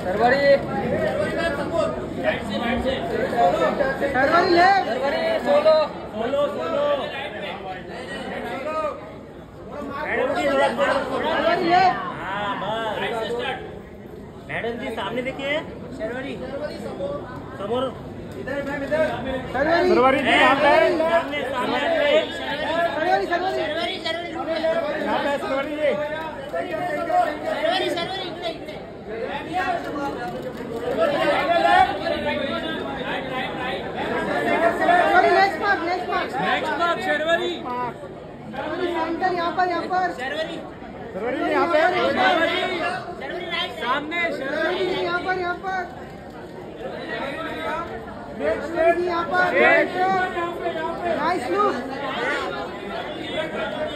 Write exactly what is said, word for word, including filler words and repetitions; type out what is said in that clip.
सरवरी सरवरी ले Sarvari solo solo solo madam ji Sarvari ले। हाँ बस मैडम जी सामने देखिए सरवरी समोर इधर मैम इधर सरवरी सरवरी जी यहाँ पे सामने सामने सरवरी सरवरी सरवरी यहाँ पे सरवरी जी सरवरी सरवरी इकडे इकडे next mark next mark next mark Sharvari centre यहाँ पर यहाँ पर शर्वरी शर्वरी यहाँ पे शर्वरी सामने शर्वरी यहाँ पर यहाँ पर यहाँ पर नाइस लुक।